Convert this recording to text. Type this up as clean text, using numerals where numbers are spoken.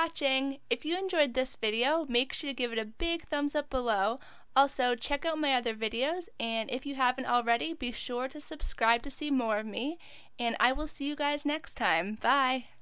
watching. If you enjoyed this video, make sure to give it a big thumbs up below. Also, check out my other videos, and if you haven't already, be sure to subscribe to see more of me, and I will see you guys next time. Bye!